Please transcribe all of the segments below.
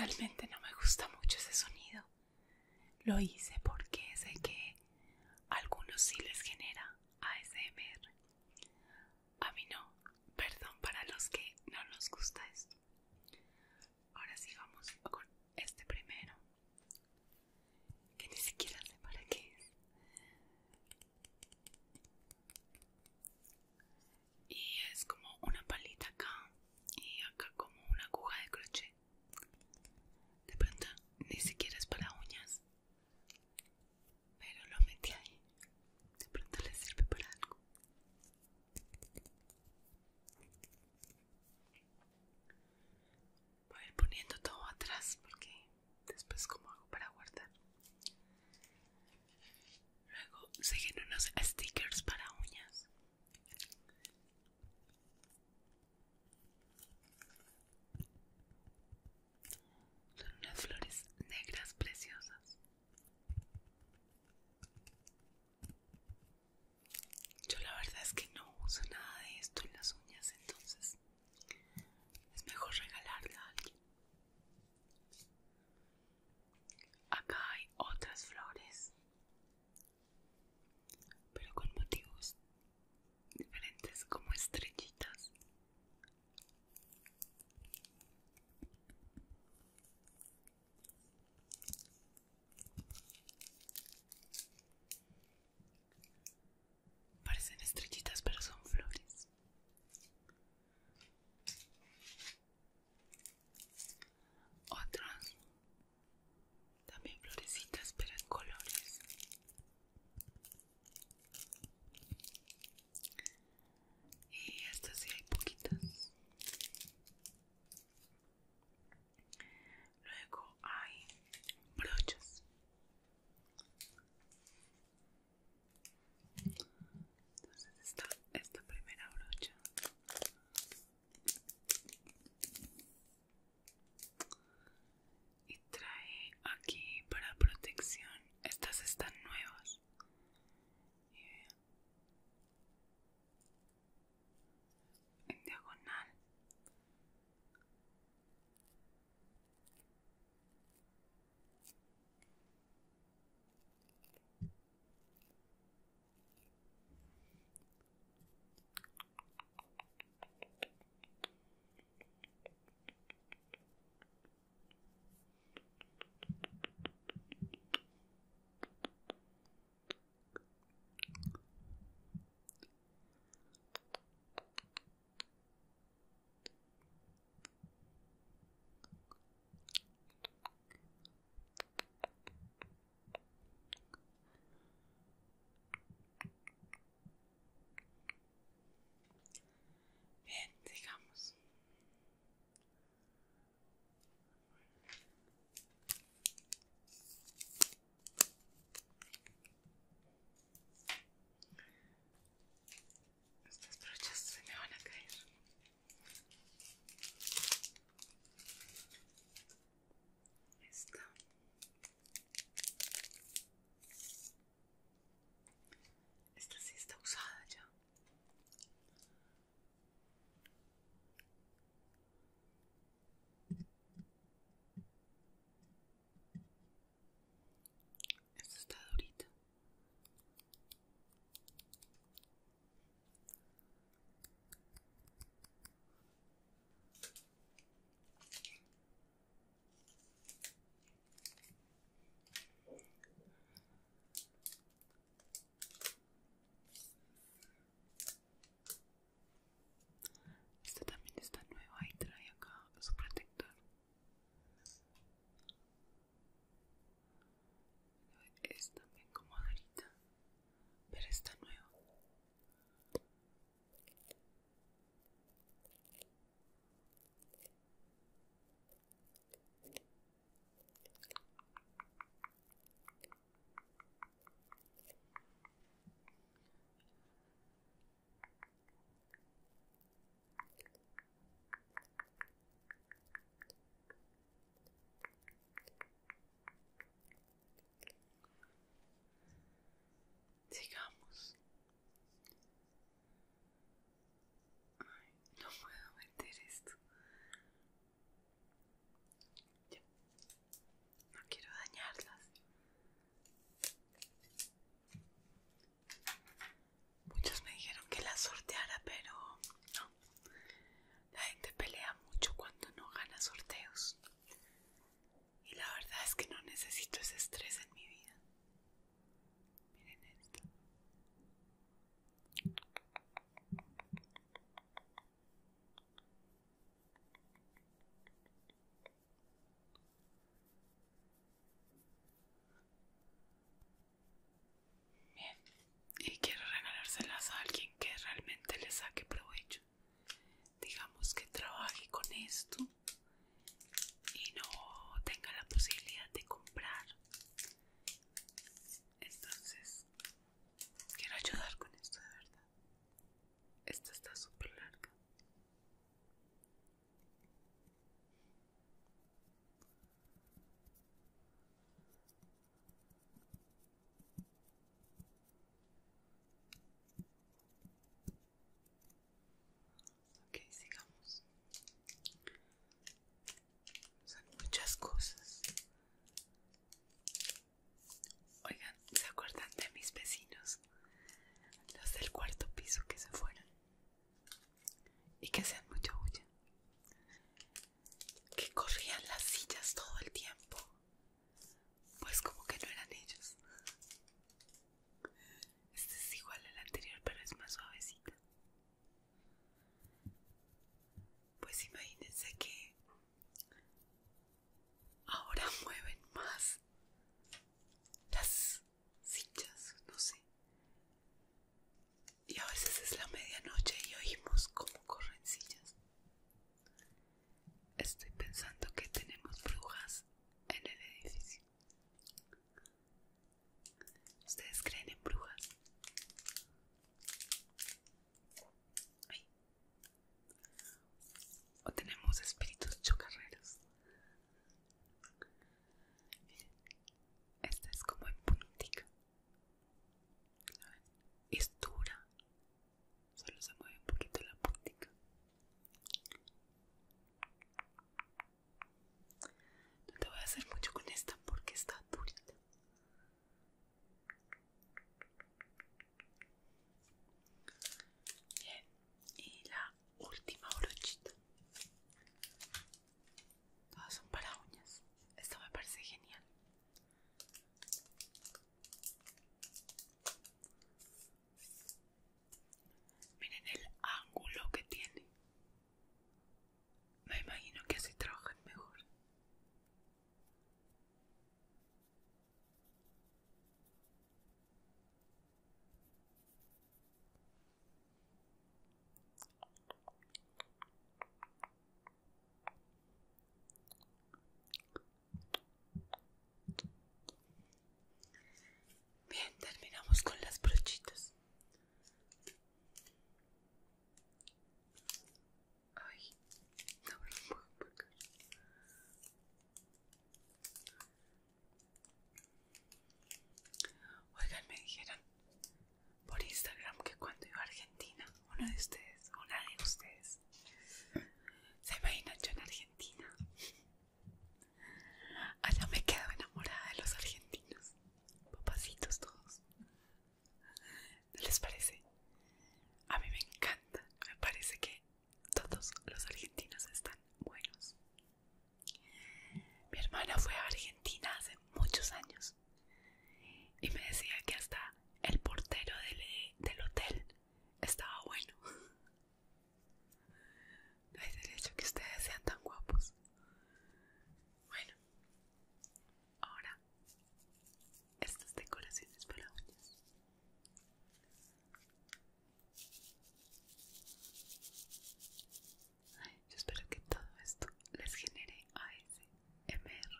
realmente no me gusta mucho ese sonido. Lo hice porque sé que a algunos sí les genera ASMR. A mí no. Perdón para los que no nos gusta esto. Ahora sí vamos con este primero, que ni siquiera sé para qué es. Y es como una palita acá y acá como una aguja de crochet. De pronto ni siquiera es para uñas, pero lo metí ahí. De pronto le sirve para algo. hizo que se fueran y que hacían mucha bulla, que corrían las sillas todo el tiempo, pues como que no eran ellos. Este es igual al anterior, pero es más suavecita. Pues imagínense que ahora mueven más las sillas, no sé. Y a veces es la medianoche y oímos cómo corren sillas. Estoy pensando que tenemos brujas en el edificio. ¿Ustedes creen en brujas? Ay. ¿O tenemos espíritus chocarreros? Miren, esta es como en puntica. Es dura. Solo se mueve un poquito la puntica. No te voy a hacer mucho con esta porque está durita. Bien, y la última brochita. Todas son para uñas. Esta me parece genial. Miren el ángulo que tiene. Me imagino que así trabajan mejor. Bien, terminamos con las brochitas. Ay, no me lo puedo pegar. Oigan, me dijeron por Instagram que cuando iba a Argentina, una de ustedes se imagina yo en Argentina. Allá me quedo enamorada de los argentinos. Papacitos todos. ¿No les parece? A mí me encanta. Me parece que todos los argentinos están buenos. Mi hermana fue a Argentina hace muchos años y me decía que hasta el portero del hotel estaba bueno. No hay derecho que ustedes sean tan guapos. Bueno, ahora estas decoraciones para uñas. Yo espero que todo esto les genere ASMR.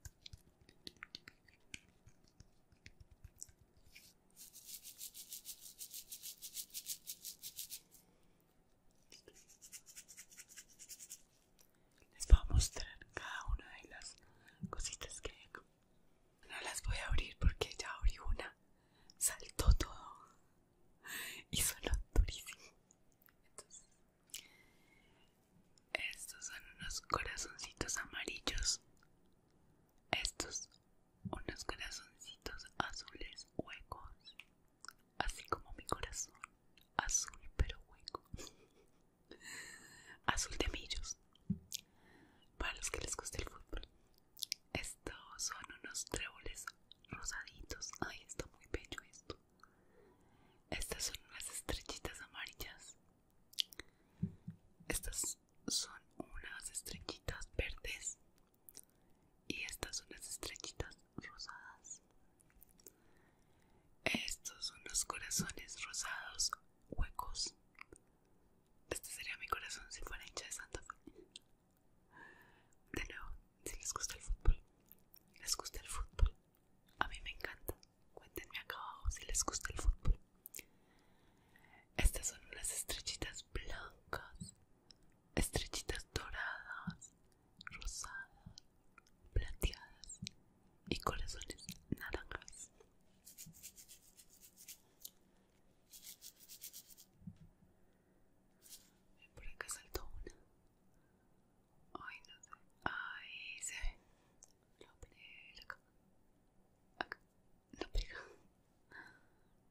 Les voy a mostrar cada una de las cositas que hay acá. No las voy a abrir porque ya abrí una. Saltó todo y sonó durísimo. Entonces, estos son unos corazoncitos amarillos. Estos, unos corazoncitos azules huecos. Así como mi corazón. Azul pero hueco. Azul de millos. Para los que les guste el fútbol. Estos son unos tréboles rosaditos. Ay, está muy bello esto. Estas son unas estrellitas amarillas. Estas son unas estrellitas verdes. Y estas son unas estrellitas rosadas. Estos son los corazones rosados huecos. Este sería mi corazón si fuera hincha de Santa Fe. De nuevo, si les gusta el fútbol. ¿Les gusta el fútbol? A mí me encanta. Cuéntenme acá abajo si les gusta el fútbol. Estas son unas estrellitas blancas, estrellitas doradas, rosadas, plateadas y corazones naranjas. Por acá saltó una. Ay, no sé. Ahí se ve. Lo voy a poner acá. Acá. Lo pega.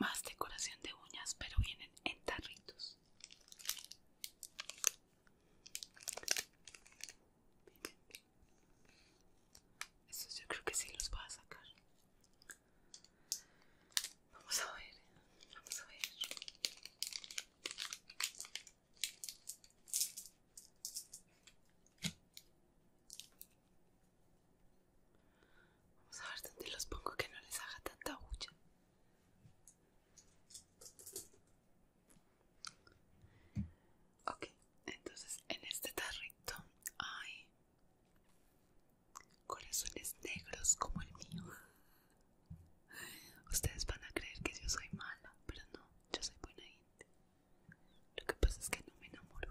más decoración de uñas, pero vienen en tarritos. Miren, estos yo creo que sí los voy a sacar. Vamos a ver, vamos a ver. Vamos a ver dónde los pongo que no les haga tanta bulla. Ok, entonces en este tarrito hay corazones negros como el mío. Ustedes van a creer que yo soy mala, pero no, yo soy buena gente. Lo que pasa es que no me enamoro.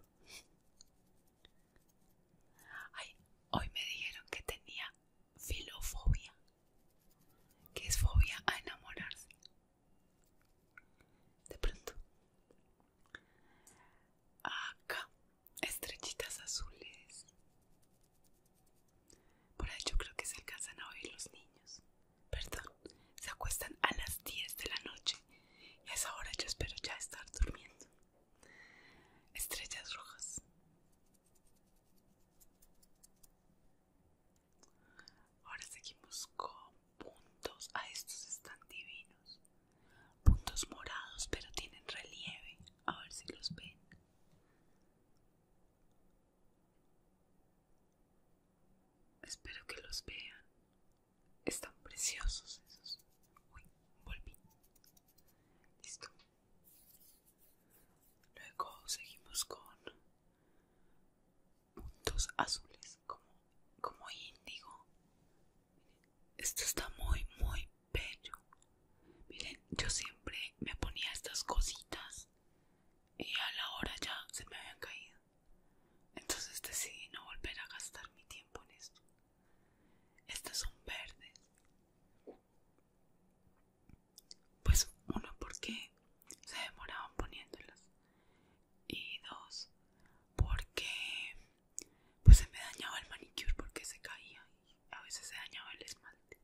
Ay, hoy me dijeron que tenía filofobia, que es fobia a enamorarse. De pronto. Acá, estrellitas azules. Por ahí yo creo que se alcanzan a oír los niños. Perdón, se acuestan a las 10 de la noche y a esa hora yo espero ya estar durmiendo. Estrellas rojas. Ahora seguimos con puntos. Estos están divinos. Puntos morados, pero tienen relieve. A ver si los ven. Espero que los vean. Están preciosos esos. Uy, volví. Listo. Luego seguimos con puntos azules, como índigo. Esto está muy, muy bello. Miren, yo siempre me ponía estas cositas y a la hora ya se me habían caído. Entonces decidí no volver a gastar mi tiempo en esto. Estas son verdes. Pues uno, porque se demoraban poniéndolas. Y dos, porque pues se me dañaba el manicure porque se caía y a veces se dañaba el esmalte.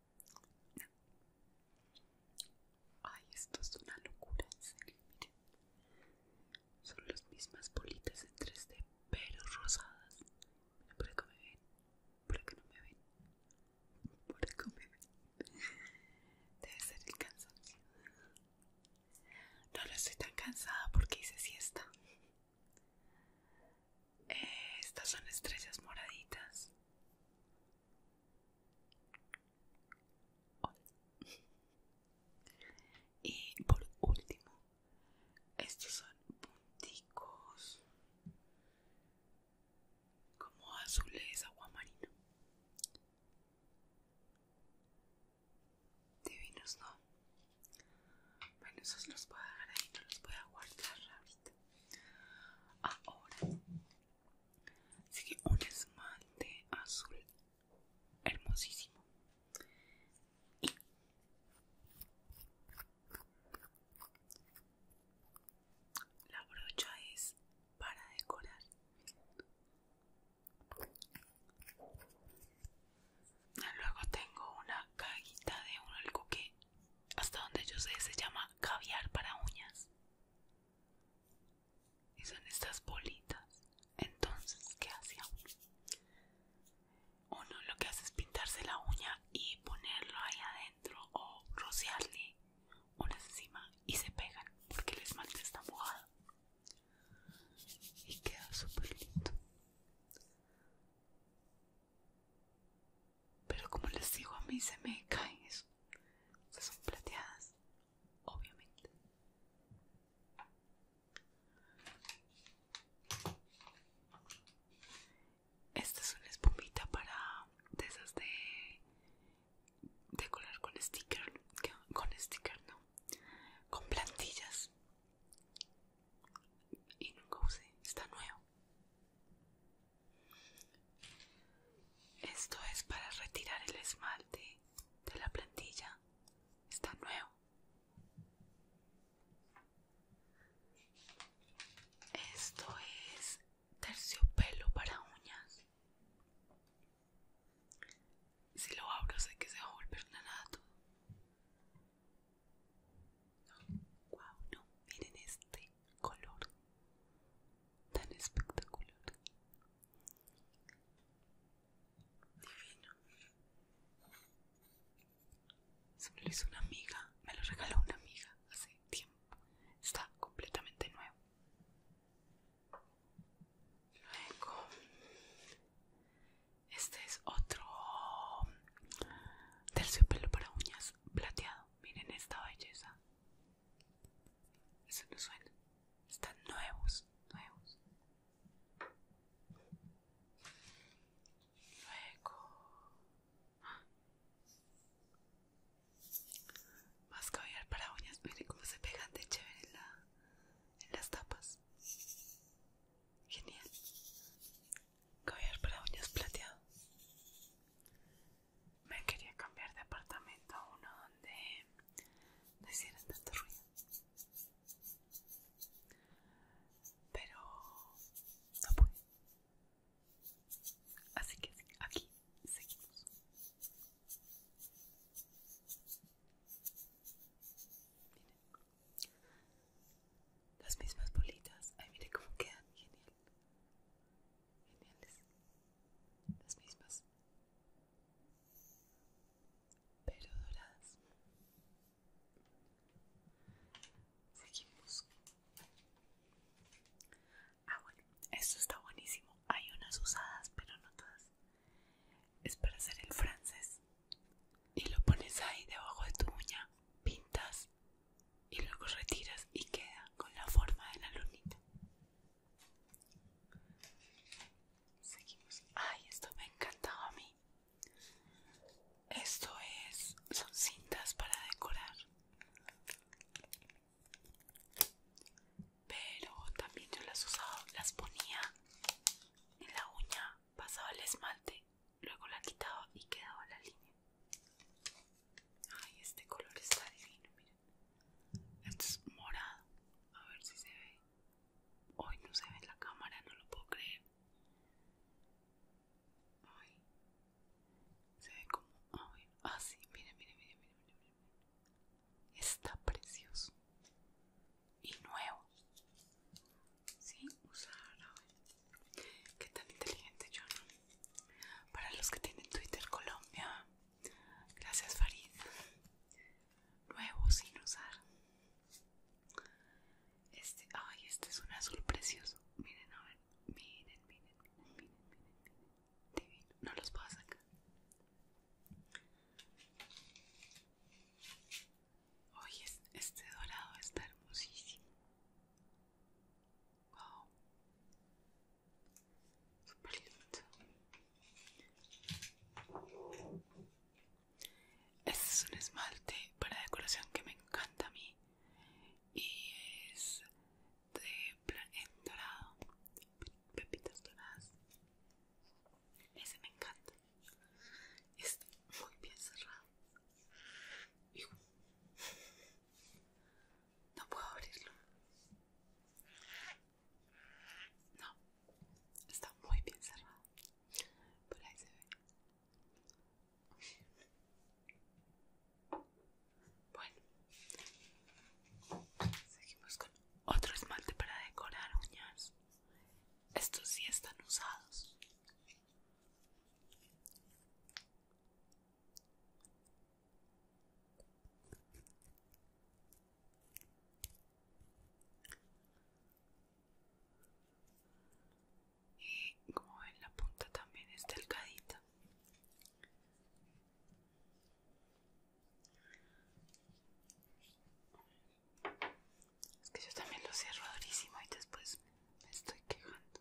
Ay, esto es una locura, en serio, miren. Son las mismas bolitas en 3D, pero rosadas. Mira, por acá me ven, por acá no me ven, por acá me ven. Debe ser el cansancio. No estoy tan cansada porque hice siesta. Estas son estrellas moraditas. Y por último, estos son punticos como azules aguamarino. Divinos, ¿no? Bueno, esos los voy a dejar ahí, no los voy a guardar ahorita. Ahora sigue un esmalte azul hermosísimo. Y la brocha es para decorar. Luego tengo una cajita de algo que hasta donde yo sé se llama caviar para uñas. Y son estas bolitas. Entonces, ¿qué hace uno? Uno lo que hace es pintarse la uña y ponerlo ahí adentro o rociarle unas encima y se pegan porque el esmalte está mojado. Y queda súper lindo. Pero como les digo, a mí se me caen eso. Estas son plateadas, obviamente. Esta es una espumita para de esas de colar con sticker, con lo hizo una amiga, me lo regaló una amiga hace tiempo. Está completamente nuevo. Luego, este es otro terciopelo para uñas plateado. Miren esta belleza. Eso no suena. Están nuevos, nuevos. Luego, más caviar para uñas. Miren cómo se pegan de chévere en las tapas. Genial. Caviar para uñas plateado. Me quería cambiar de apartamento a uno donde no hicieran tanto ruido. Pero no pude. Así que aquí seguimos. Miren. Las mismas bolitas. Ay, mire cómo quedan. Genial. Geniales. Las mismas. Pero doradas. Seguimos. Ah, bueno. Esto está buenísimo. Hay unas usadas, pero no todas. Es para hacer el francés. Y lo pones ahí debajo de tu uña. Pintas. Y luego retiras y queda con la forma de la lunita. Seguimos. Ay, esto me encantaba a mí. Esto son cintas para decorar. Pero también yo las usaba, las ponía en la uña, pasaba el esmalte, luego la quitaba y quedaba la línea. Ay, este color está divino, miren. Esto es morado. A ver si se ve. Hoy no se ve en la cámara, no lo puedo creer. Ay, se ve como... A ver, sí, miren, miren, miren, miren, miren, miren. Está precioso. Y nuevo. Sí, usar, a ver. Qué tan inteligente yo, ¿no? Para los que tienen Twitter Colombia, gracias Farid. Nuevo sin usar. Este es un azul precioso. Miren, a ver. Miren, miren, miren, miren, miren, miren. Divino. No los puedo sacar. Oye, este dorado está hermosísimo. Wow. Súper lindo. Este es un esmalte para decoración que me encanta a mí. Y es en dorado. Pepitas doradas. Ese me encanta. Está muy bien cerrado. No puedo abrirlo. No, está muy bien cerrado. Por ahí se ve. Bueno, seguimos con otro esmalte para decorar uñas. Estos sí están usados. Y como ven, la punta también es delgadita. Es que yo también lo cierro durísimo y después me estoy quejando.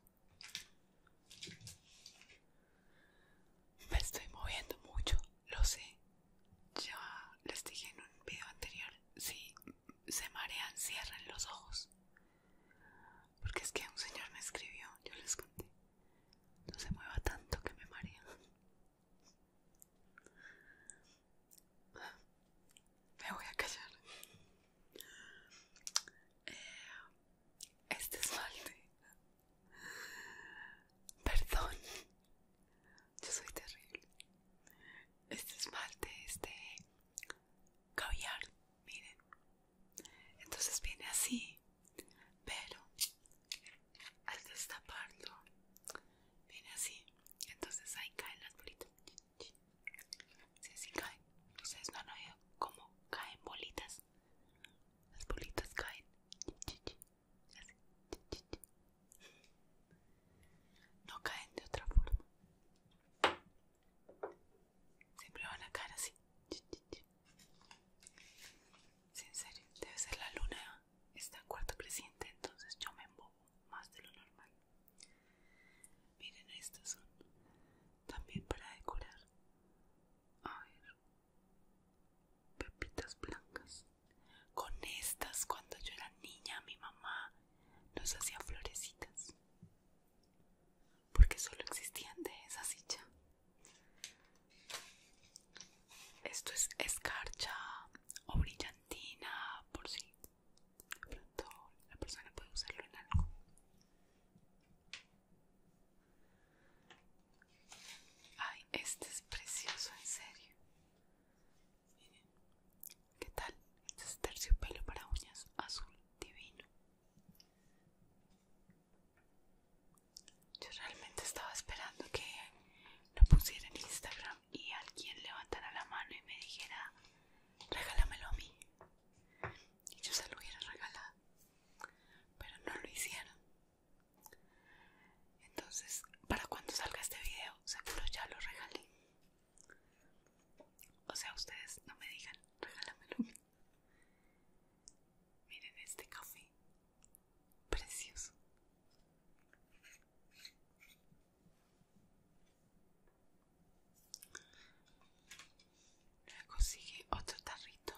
Me estoy moviendo mucho, lo sé. Ya les dije en un video anterior, si se marean, cierren los ojos. Porque es que un señor me escribió, yo les conté. No se mueva tanto que me marea. Me voy a callar. Este esmalte. Perdón. Yo soy terrible. Este esmalte es de caviar. Miren. Entonces viene así. los hacía florecitas, porque solo existían de esa silla. Esto es escarcha o brillantina, por si de pronto la persona puede usarlo en algo. Ay, este es precioso, en serio. Miren, ¿qué tal? Este es terciopelo para uñas azul divino. Yo realmente estaba esperando que lo pusiera en Instagram y alguien levantara la mano y me dijera, regálamelo a mí, y yo se lo hubiera regalado, pero no lo hicieron. Entonces, para cuando salga este video, seguro ya lo regalé. O sea, ustedes no me digan, regálamelo a mí. Miren este café, precioso. Luego sigue otro tarrito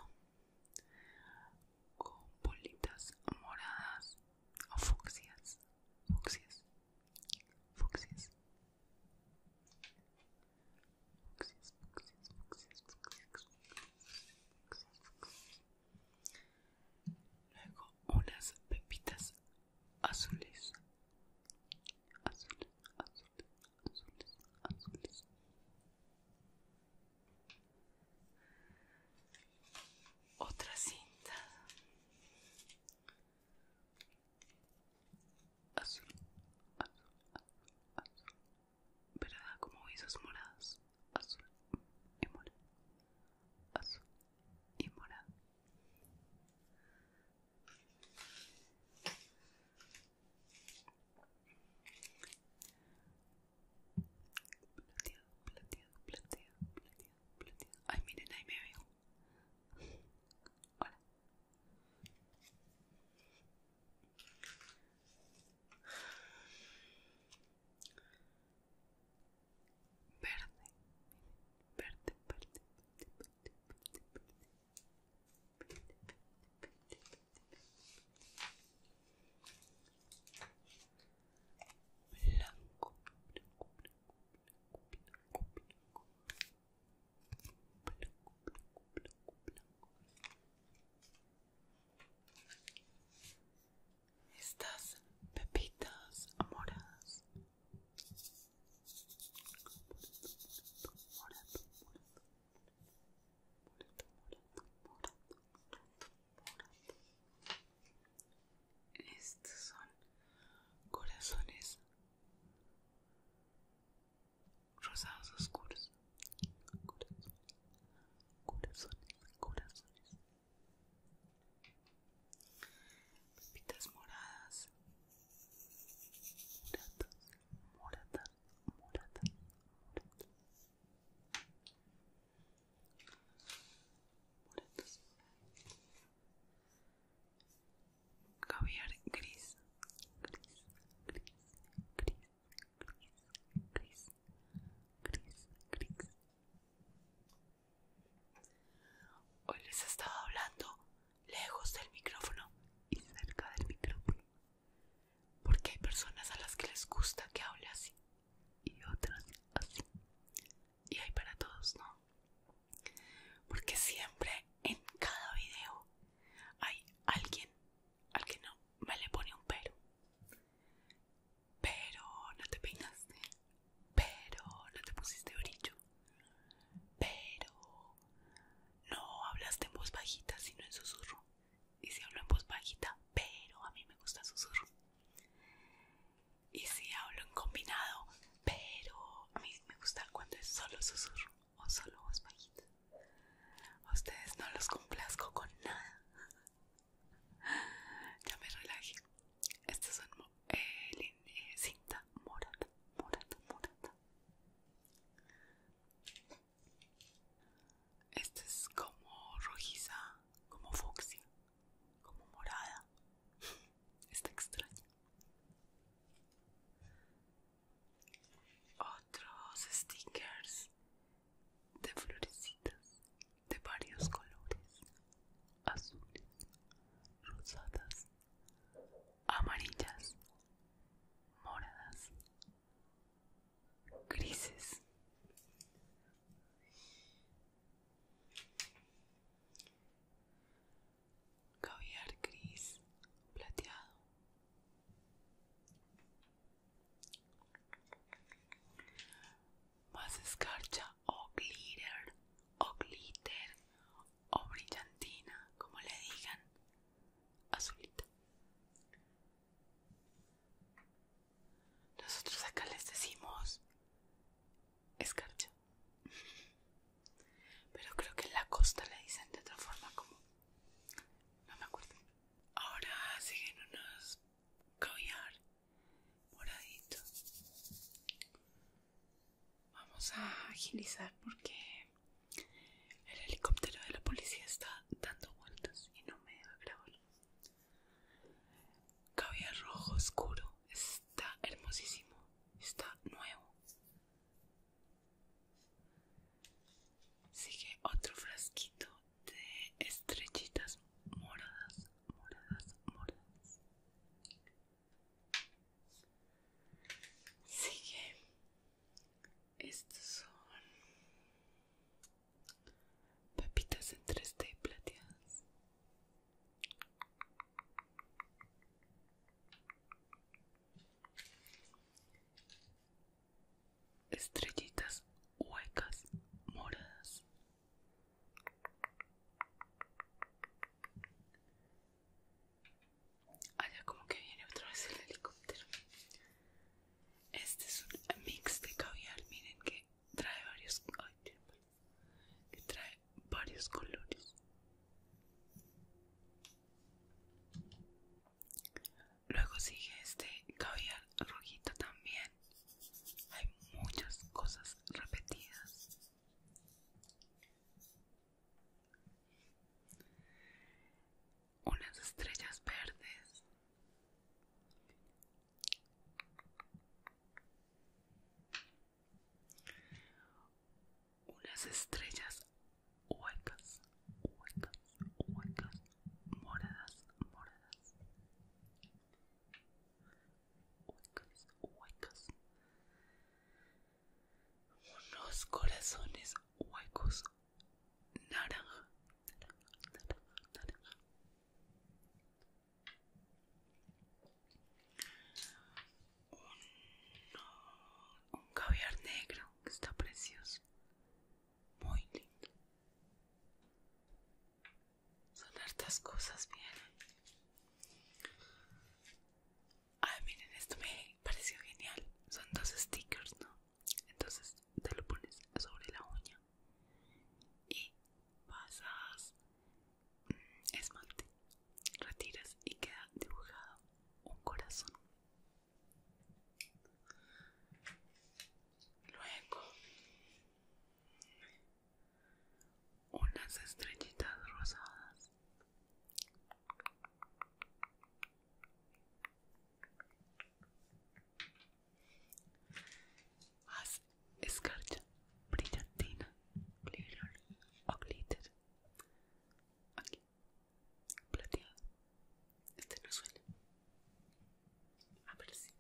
con bolitas moradas o fucsias, fucsias, fucsias, fucsias, fucsias, fucsias, fucsias. Luego unas pepitas azules, azules, azules, azules, azules. Otra cinta azul, azul, azul, pero da como visos morados, azul y morado, azul y morado. Plateado, plateado, plateado, plateado, plateado. Ay, miren, ahí me veo. Hola. Verde, verde, verde, verde, blanco, blanco, blanco, blanco, blanco, blanco, blanco. Estas pepitas moradas, morado, estos son corazones rosados oscuros, corazones, corazones, corazones, pepitas moradas, moradas, moradas, moradas, moradas, moradas, caviar gris, gris, gris, gris, gris, gris, gris, gris. Hoy les estaba hablando lejos del micrófono y cerca del micrófono, porque hay personas a las que les gusta que hable así y otras así, y hay para todos, ¿no? Porque siempre en cada video hay alguien al que no me le pone un pero no te peinaste, pero no te pusiste brillo, pero no hablaste en voz bajita sino en susurro, y si hablo en voz bajita pero a mí me gusta susurro, y si hablo en combinado pero a mí me gusta cuando es solo susurro o solo voz bajita. A ustedes no los complazco con nada. Ya me relajé. Estas son cinta morada, morada, morada. Esta es como rojiza, como fucsia, como morada. Está extraña. Otros stickers agilizar porque el helicóptero de la policía está dando vueltas y no me deja grabar. Caviar rojo oscuro, está hermosísimo, está nuevo. Sigue otro frasquito de estrellitas moradas, moradas, moradas. Sigue, estos son pepitas en 3D plateadas. Estrellitas huecas moradas. Allá como que viene otra vez el helicóptero. Este es un mix de caviar, miren que trae varios, que trae varios colores. Luego sigue este caviar rojito también. Hay muchas cosas repetidas. Unas estrellas verdes. Unas estrellas huecas, huecas, huecas, moradas, moradas. Huecas, huecas. Unos corazones huecos, naranja, naranja, naranja. Un caviar negro que está precioso, muy lindo. Son hartas cosas, vienen. Ay, miren, esto me pareció genial. Son dos stickers, ¿no? Entonces te lo pones sobre la uña y pasas esmalte, retiras y queda dibujado un corazón. Luego unas estrellitas rosadas. Haz escarcha, brillantina, glitter o glitter. Aquí, plateado. Este no suena. A ver si.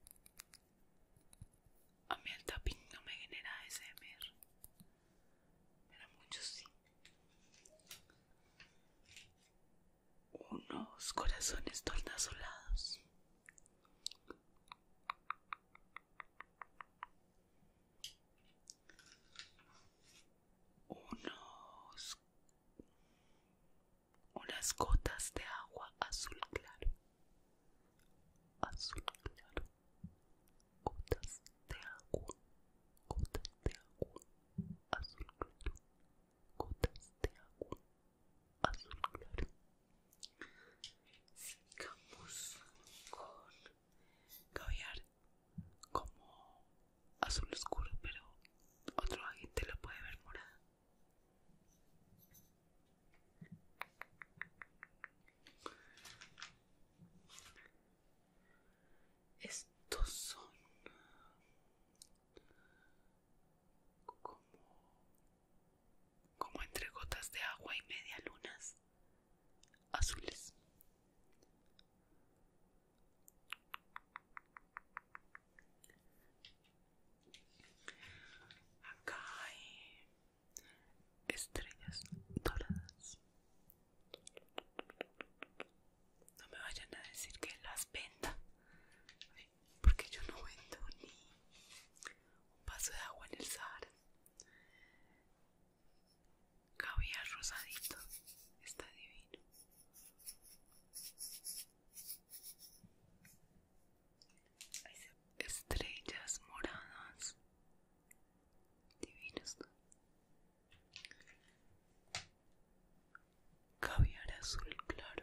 A mí el tapping no me genera ASMR, pero a muchos sí. Unos corazones tornasolados. Unas gotas de agua azul claro. Azul claro. Gotas de agua. Gotas de agua. Azul claro. Gotas de agua. Azul claro. Sigamos con caviar como azul oscuro, pero otro agente lo puede ver morada. Estos son como entre gotas de agua y media lunas azules. Acá hay estrellas doradas. No me vayan a decir que las venda, porque yo no vendo ni un vaso de agua en el Sahara. Caviar rosadito, está divino. Estrellas moradas, divinos, ¿no? Caviar azul claro.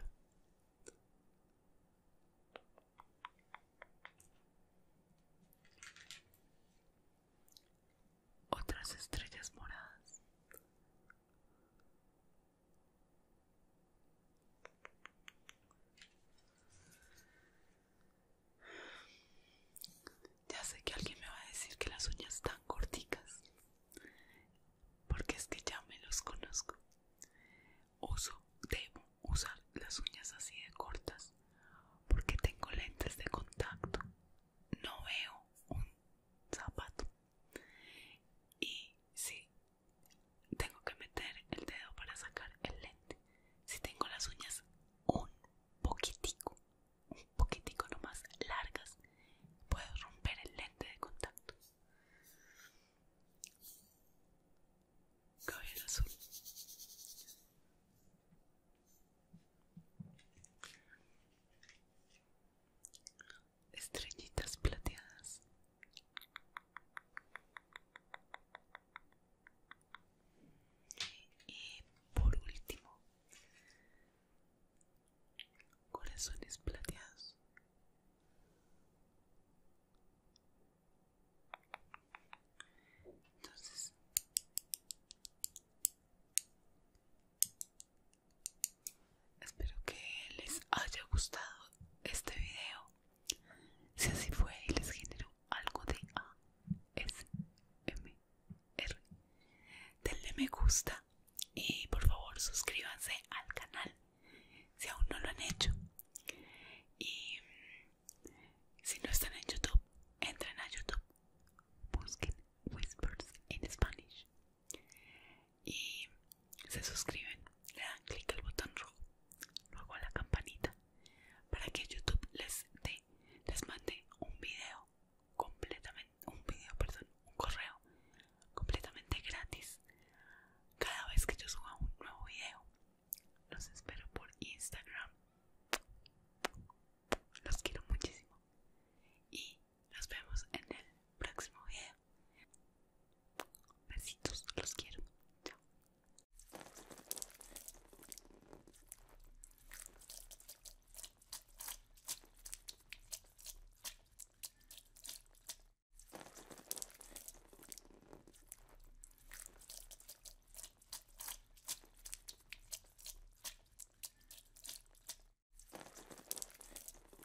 Otras estrellas calzones plateados. Entonces, espero que les haya gustado este video. Si así fue y les generó algo de ASMR, denle me gusta y por favor suscríbanse al